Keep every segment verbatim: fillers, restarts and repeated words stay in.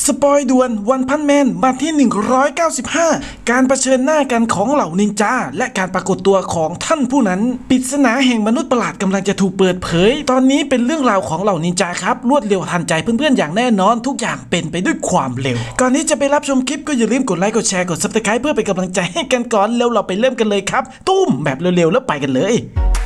สปอยด่วนวันพันแมนมาที่หนึ่งร้อยเก้าสิบห้าการเผชิญหน้ากันของเหล่านินจาและการปรากฏตัวของท่านผู้นั้นปริศนาแห่งมนุษย์ประหลาดกำลังจะถูกเปิดเผยตอนนี้เป็นเรื่องราวของเหล่านินจาครับรวดเร็วทันใจเพื่อนๆอย่างแน่นอนทุกอย่างเป็นไปด้วยความเร็วก่อนที่จะไปรับชมคลิปก็อย่าลืมกดไลค์กดแชร์กด ซับสไครบ์ เพื่อเป็นกำลังใจให้กันก่อนแล้วเราไปเริ่มกันเลยครับตุ้มแบบเร็วๆแล้วไปกันเลย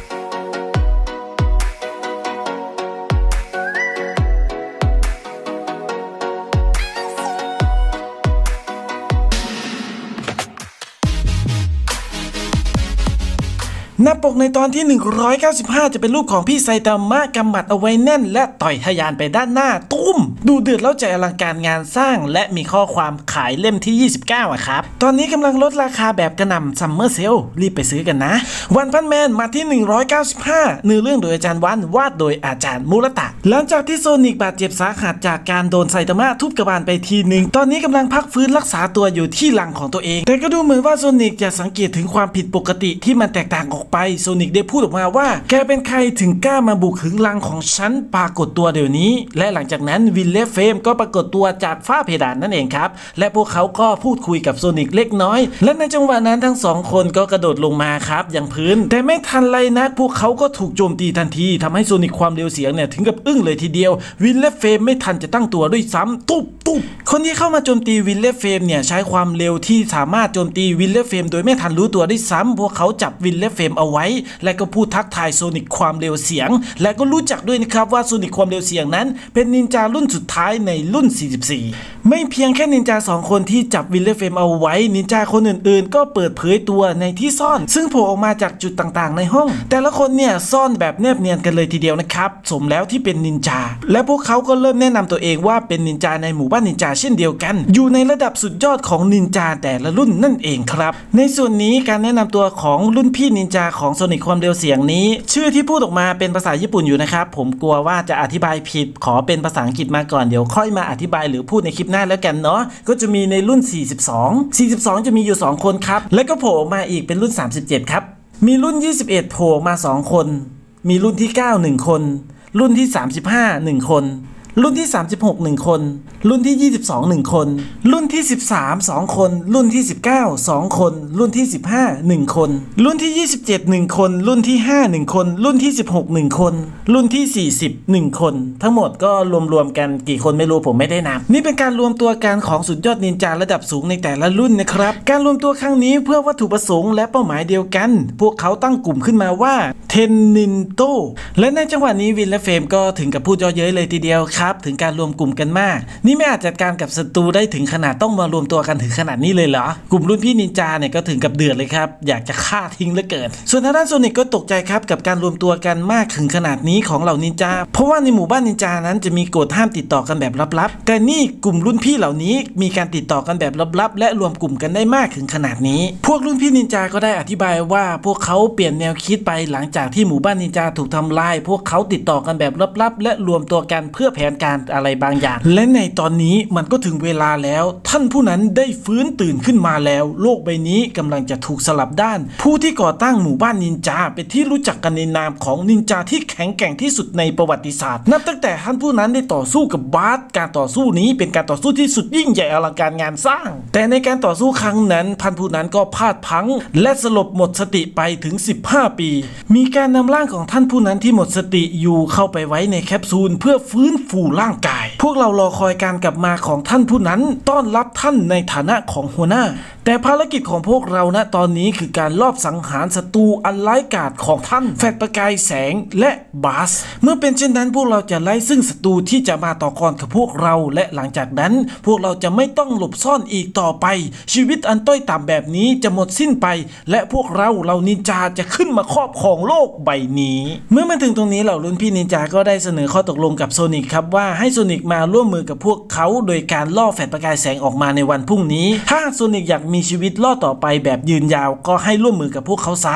หน้าปกในตอนที่หนึ่งร้อยเก้าสิบห้าจะเป็นรูปของพี่ไซตามะกำหมัดเอาไว้แน่นและต่อยทะยานไปด้านหน้าตุ้มดูเดือดแล้วใจอลังการงานสร้างและมีข้อความขายเล่มที่ยี่สิบเก้าอะครับตอนนี้กำลังลดราคาแบบกระหน่ำซัมเมอร์เซลรีบไปซื้อกันนะวันพันแมนมาที่หนึ่งร้อยเก้าสิบห้าเนื้อเรื่องโดยอาจารย์วันวาดโดยอาจารย์มูรตะหลังจากที่โซนิกบาดเจ็บสาหัสจากการโดนไซตามะทุบกระบาลไปทีหนึ่งตอนนี้กำลังพักฟื้นรักษาตัวอยู่ที่หลังของตัวเองแต่ก็ดูเหมือนว่าโซนิกจะสังเกตถึงความผิดปกติที่มันแตกต่างออกไปโซนิกได้พูดออกมาว่าแกเป็นใครถึงกล้ามาบุกถึงรังของฉันปรากฏตัวเดี๋ยวนี้และหลังจากนั้นวินเลฟเฟมก็ปรากฏตัวจากฝ้าเพดานนั่นเองครับและพวกเขาก็พูดคุยกับโซนิกเล็กน้อยและในจังหวะนั้นทั้งสองคนก็กระโดดลงมาครับอย่างพื้นแต่ไม่ทันไรนักพวกเขาก็ถูกโจมตีทันทีทำให้โซนิกความเร็วเสียงเนี่ยถึงกับอึ้งเลยทีเดียววินเลฟเฟมไม่ทันจะตั้งตัวด้วยซ้ำตุ๊บตุ๊บคนที่เข้ามาโจมตีวินเลฟเฟมเนี่ยใช้ความเร็วที่สามารถโจมตีวินเลฟเฟมโดยไม่ทันรู้ตัวด้วยซ้ำพวกเขาจับวินเลฟเฟมเอาไว้และก็พูดทักทายโซนิกความเร็วเสียงและก็รู้จักด้วยนะครับว่าโซนิกความเร็วเสียงนั้นเป็นนินจารุ่นสุดท้ายในรุ่นสี่สิบสี่ไม่เพียงแค่นินจาสองคนที่จับวินเลฟเฟมเอาไว้นินจาคนอื่นๆก็เปิดเผยตัวในที่ซ่อนซึ่งโผล่ออกมาจากจุดต่างๆในห้องแต่ละคนเนี่ยซ่อนแบบแนบเนียนกันเลยทีเดียวนะครับสมแล้วที่เป็นนินจาและพวกเขาก็เริ่มแนะนำตัวเองว่าเป็นนินจาในหมู่บ้านนินจาเช่นเดียวกันอยู่ในระดับสุดยอดของนินจาแต่ละรุ่นนั่นเองครับในส่วนนี้การแนะนำตัวของรุ่นพี่นินจาของโซนิกความเร็วเสียงนี้ชื่อที่พูดออกมาเป็นภาษาญี่ปุ่นอยู่นะครับผมกลัวว่าจะอธิบายผิดขอเป็นภาษาอังกฤษมาก่อนเดี๋ยวค่อยมาอธิบายหรือพูดในคลิปหน้าแล้วกันเนาะก็จะมีในรุ่นสี่สิบสอง สี่สิบสองจะมีอยู่สองคนครับแล้วก็โผล่ออกมาอีกเป็นรุ่นสามสิบเจ็ดครับมีรุ่นยี่สิบเอ็ดโผล่มาสองคนมีรุ่นที่เก้า หนึ่งคนรุ่นที่สามสิบห้า หนึ่งคนรุ่นที่สามสิบหก หนึ่งคนรุ่นที่ยี่สิบสอง หนึ่งคนรุ่นที่สิบสาม สองคนรุ่นที่สิบเก้า สองคนรุ่นที่สิบห้า หนึ่งคนรุ่นที่ยี่สิบเจ็ด หนึ่งคนรุ่นที่ห้า หนึ่งคนรุ่นที่สิบหก หนึ่งคนรุ่นที่สี่สิบ หนึ่งคนทั้งหมดก็รวมๆกันกี่คนไม่รู้ผมไม่ได้นับนี่เป็นการรวมตัวกันของสุดยอดนินจาระดับสูงในแต่ละรุ่นนะครับการรวมตัวครั้งนี้เพื่อวัตถุประสงค์และเป้าหมายเดียวกันพวกเขาตั้งกลุ่มขึ้นมาว่าเทนนินโตและในจังหวะนี้วินและเฟมก็ถึงกับพูดย่อเย้ยเลยทีเดียวครับถึงการรวมกลุ่มกันมากนี่ไม่อาจจัดการกับศัตรูได้ถึงขนาดต้องมารวมตัวกันถึงขนาดนี้เลยเหรอกลุ่มรุ่นพี่นินจาเนี่ยก็ถึงกับเดือดเลยครับอยากจะฆ่าทิ้งเหลือเกินส่วนทางด้านโซนิกก็ตกใจครับกับการรวมตัวกันมากถึงขนาดนี้ของเหล่านินจาเพราะว่าในหมู่บ้านนินจานั้นจะมีกฎห้ามติดต่อกันแบบลับๆแต่นี่กลุ่มรุ่นพี่เหล่านี้มีการติดต่อกันแบบลับๆและรวมกลุ่มกันได้มากถึงขนาดนี้พวกรุ่นพี่นินจาก็ได้อธิบายว่าพวกเขาเปลี่ยนแนวคิดไปหลังจากที่หมู่บ้านนินจาถูกทำลายพวกเขาติดต่อกันแบบลับๆและรวมตัวกันเพื่อแผนการอะไรบางอย่างและในตอนนี้มันก็ถึงเวลาแล้วท่านผู้นั้นได้ฟื้นตื่นขึ้นมาแล้วโลกใบนี้กำลังจะถูกสลับด้านผู้ที่ก่อตั้งหมู่บ้านนินจาเป็นที่รู้จักกันในนามของนินจาที่แข็งแกร่งที่สุดในประวัติศาสตร์นับตั้งแต่ท่านผู้นั้นได้ต่อสู้กับบาสการต่อสู้นี้เป็นการต่อสู้ที่สุดยิ่งใหญ่อลังการงานสร้างแต่ในการต่อสู้ครั้งนั้นท่านผู้นั้นก็พลาดพลั้งและสลบหมดสติไปถึงสิบห้าปีมีการนำร่างของท่านผู้นั้นที่หมดสติอยู่เข้าไปไว้ในแคปซูลเพื่อฟื้นฟูร่างกายพวกเรารอคอยการกลับมาของท่านผู้นั้นต้อนรับท่านในฐานะของหัวหน้าแต่ภารกิจของพวกเราณตอนนี้คือการลอบสังหารศัตรูอันร้ายกาจของท่านแฟดประกายแสงและบาสเมื่อเป็นเช่นนั้นพวกเราจะไล่ซึ่งศัตรูที่จะมาต่อกรกับพวกเราและหลังจากนั้นพวกเราจะไม่ต้องหลบซ่อนอีกต่อไปชีวิตอันต้อยต่ำแบบนี้จะหมดสิ้นไปและพวกเราเหล่านินจาจะขึ้นมาครอบครองโลกใบนี้เมื่อมาถึงตรงนี้เหล่ารุ่นพี่นินจาก็ได้เสนอข้อตกลงกับโซนิกครับว่าให้โซนิกมาร่วมมือกับพวกเขาโดยการล่อแฟดประกายแสงออกมาในวันพรุ่งนี้ถ้าโซนิกอยากมีชีวิตรอดต่อไปแบบยืนยาวก็ให้ร่วมมือกับพวกเขาซะ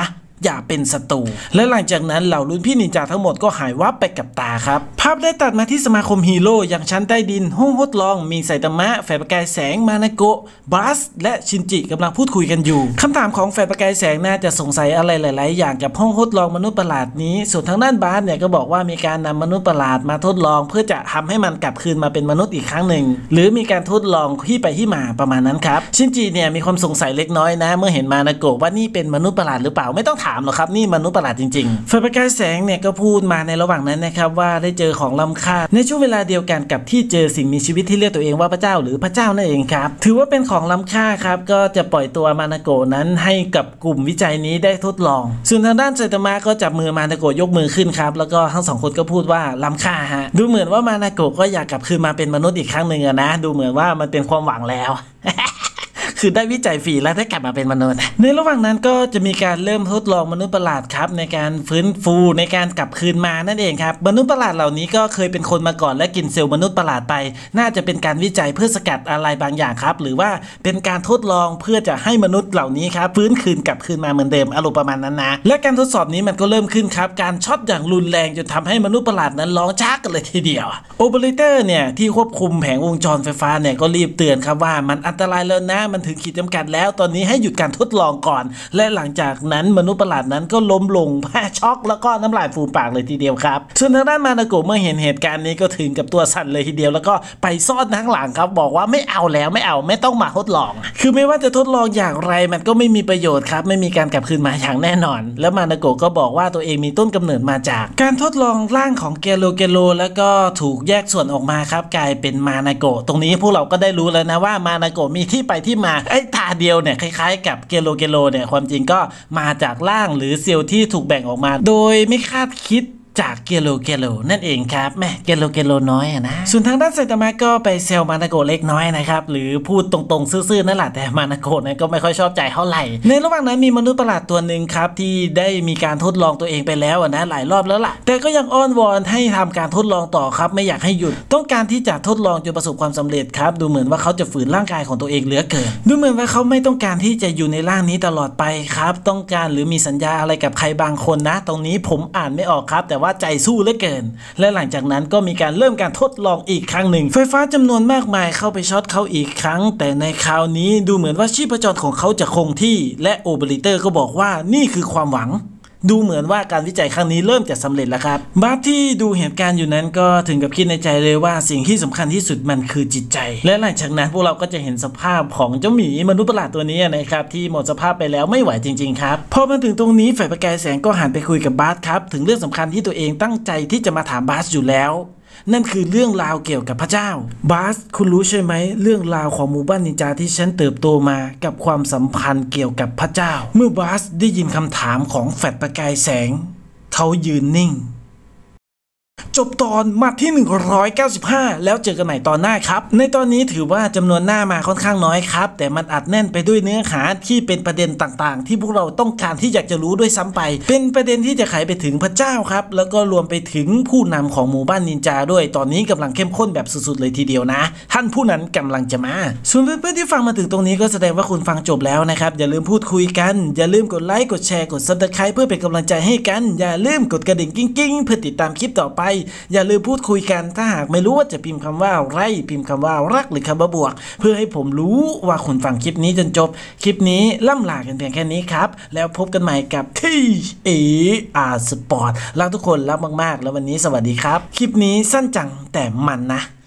อย่าเป็นศัตรูและหลังจากนั้นเหล่ารุ่นพี่นินจาทั้งหมดก็หายวับไปกับตาครับภาพได้ตัดมาที่สมาคมฮีโร่อย่างชั้นใต้ดินห้องทดลองมีไซตามะแฝดประกายแสงมานาโกะบาสและชินจิกำลังพูดคุยกันอยู่คำถามของแฝดประกายแสงน่าจะสงสัยอะไรหลายๆอย่างกับห้องทดลองมนุษย์ประหลาดนี้ส่วนทางด้านบาสเนี่ยก็บอกว่ามีการนำมนุษย์ประหลาดมาทดลองเพื่อจะทำให้มันกลับคืนมาเป็นมนุษย์อีกครั้งหนึ่งหรือมีการทดลองที่ไปที่มาประมาณนั้นครับชินจิเนี่ยมีความสงสัยเล็กน้อยนะเมื่อเห็นมานาโกะว่านี่เป็นมนุษย์ประหลาดหรือเปล่าไม่ต้องถามหรอกครับนี่มนุษย์ประหลาดจริงๆแฝดประกายแสงเนี่ยก็พูดมาในระหว่างนั้นนะครับว่าได้เจอของล้ำค่าในช่วงเวลาเดียวกันกับที่เจอสิ่งมีชีวิตที่เรียกตัวเองว่าพระเจ้าหรือพระเจ้านั่นเองครับถือว่าเป็นของล้ำค่าครับก็จะปล่อยตัวมานาโกะนั้นให้กับกลุ่มวิจัยนี้ได้ทดลองส่วนทางด้านไซตามะก็จับมือมานาโกะยกมือขึ้นครับแล้วก็ทั้งสองคนก็พูดว่าล้ำค่าฮะดูเหมือนว่ามานาโกะก็อยากกลับคืนมาเป็นมนุษย์อีกครั้งหนึ่งนะดูเหมือนว่ามันเป็นความหวังแล้ว คือได้วิจัยฟรีแล้วได้กลับมาเป็นมนุษย์ในระหว่างนั้นก็จะมีการเริ่มทดลองมนุษย์ประหลาดครับในการฟื้นฟูในการกลับคืนมานั่นเองครับมนุษย์ประหลาดเหล่านี้ก็เคยเป็นคนมาก่อนและกินเซลล์มนุษย์ประหลาดไปน่าจะเป็นการวิจัยเพื่อสกัดอะไรบางอย่างครับหรือว่าเป็นการทดลองเพื่อจะให้มนุษย์เหล่านี้ครับฟื้นคืนกลับคืนมาเหมือนเดิมอารมณ์ประมาณนั้นนะและการทดสอบนี้มันก็เริ่มขึ้นครับการช็อตอย่างรุนแรงจนทำให้มนุษย์ประหลาดนั้นร้องชักกันเลยทีเดียวโอเปอเรเตอร์เนี่ยที่ควบคุมแผงวงจรไฟฟ้าเนี่ยก็รีบเตือนครับว่ามันอันตรายแล้วนะมันถึงขีดจำกัดแล้วตอนนี้ให้หยุดการทดลองก่อนและหลังจากนั้นมนุษย์ประหลาดนั้นก็ล้มลงแพ้ช็อกแล้วก็น้ำลายฟูมปากเลยทีเดียวครับส่วนทางด้านมานาโกะเมื่อเห็นเหตุการณ์นี้ก็ถึงกับตัวสั่นเลยทีเดียวแล้วก็ไปซ่อนข้างหลังครับบอกว่าไม่เอาแล้วไม่เอาไม่ต้องมาทดลองคือไม่ว่าจะทดลองอย่างไรมันก็ไม่มีประโยชน์ครับไม่มีการกลับคืนมาอย่างแน่นอนแล้วมานาโกะก็บอกว่าตัวเองมีต้นกำเนิดมาจากการทดลองร่างของเกโลเกโลแล้วก็ถูกแยกส่วนออกมาครับกลายเป็นมานาโกะตรงนี้พวกเราก็ได้รู้แล้วนะว่ามานาโกะมีที่ไปที่มาไอ้ตาเดียวเนี่ยคล้ายๆกับเกโลเกโลเนี่ยความจริงก็มาจากร่างหรือเซลล์ที่ถูกแบ่งออกมาโดยไม่คาดคิดจากเกโลเกโลนั่นเองครับแม่เกโลเกโลน้อยอะนะส่วนทางด้านไซตามะก็ไปเซลมานาโกะเล็กน้อยนะครับหรือพูดตรงๆซื่อๆนั่นแหละแต่มานาโกะนั้นก็ไม่ค่อยชอบใจเท่าไหร่ในระหว่างนั้นมีมนุษย์ประหลาดตัวหนึ่งครับที่ได้มีการทดลองตัวเองไปแล้วนะหลายรอบแล้วล่ะแต่ก็ยังอ้อนวอนให้ทำการทดลองต่อครับไม่อยากให้หยุดต้องการที่จะทดลองจนประสบความสำเร็จครับดูเหมือนว่าเขาจะฝืนร่างกายของตัวเองเหลือเกินดูเหมือนว่าเขาไม่ต้องการที่จะอยู่ในร่างนี้ตลอดไปครับต้องการหรือมีสัญญาอะไรกับใครบางคนนะตรงนี้ผมอ่านไม่ออกครับแต่ว่าใจสู้เหลือเกินและหลังจากนั้นก็มีการเริ่มการทดลองอีกครั้งหนึ่งไฟฟ้าจำนวนมากมายเข้าไปช็อตเขาอีกครั้งแต่ในคราวนี้ดูเหมือนว่าชีพจรของเขาจะคงที่และโอเปอเรเตอร์ก็บอกว่านี่คือความหวังดูเหมือนว่าการวิจัยครั้งนี้เริ่มจะสำเร็จแล้วครับบาสที่ดูเหตุการณ์อยู่นั้นก็ถึงกับคิดในใจเลยว่าสิ่งที่สำคัญที่สุดมันคือจิตใจและหลังจากนั้นพวกเราก็จะเห็นสภาพของเจ้าหมีมนุษย์ประหลาดตัวนี้นะครับที่หมดสภาพไปแล้วไม่ไหวจริงๆครับพอมาถึงตรงนี้ฝ่ายประกายแสงก็หันไปคุยกับบาสครับถึงเรื่องสำคัญที่ตัวเองตั้งใจที่จะมาถามบาสอยู่แล้วนั่นคือเรื่องราวเกี่ยวกับพระเจ้าบาสคุณรู้ใช่ไหมเรื่องราวของหมู่บ้านนินจาที่ฉันเติบโตมากับความสัมพันธ์เกี่ยวกับพระเจ้าเมื่อบาสได้ยินคำถามของแฟดประกายแสงเขายืนนิ่งจบตอนมาที่หนึ่งร้อยเก้าสิบห้าแล้วเจอกันใหม่ตอนหน้าครับในตอนนี้ถือว่าจำนวนหน้ามาค่อนข้างน้อยครับแต่มันอัดแน่นไปด้วยเนื้อหาที่เป็นประเด็นต่างๆที่พวกเราต้องการที่อยากจะรู้ด้วยซ้ำไปเป็นประเด็นที่จะไขไปถึงพระเจ้าครับแล้วก็รวมไปถึงผู้นำของหมู่บ้านนินจาด้วยตอนนี้กำลังเข้มข้นแบบสุดๆเลยทีเดียวนะท่านผู้นั้นกำลังจะมาส่วนเพื่อนๆที่ฟังมาถึงตรงนี้ก็แสดงว่าคุณฟังจบแล้วนะครับอย่าลืมพูดคุยกันอย่าลืมกดไลค์กดแชร์กด ซับสไครบ์ เพื่อเป็นกำลังใจให้กันอย่าลืมกดกระดิ่งกิ้งๆเพื่อติดตามคลิปต่อไปอย่าลืมพูดคุยกันถ้าหากไม่รู้ว่าจะพิมพ์คำว่าอะไรพิมพ์คำว่ารักหรือคำว่าบวกเพื่อให้ผมรู้ว่าคุณฟังคลิปนี้จนจบคลิปนี้ล่ำลากันเพียงแค่นี้ครับแล้วพบกันใหม่กับที่ เอ อาร์ Sport รักทุกคนรักมากๆแล้ววันนี้สวัสดีครับคลิปนี้สั้นจังแต่มันนะ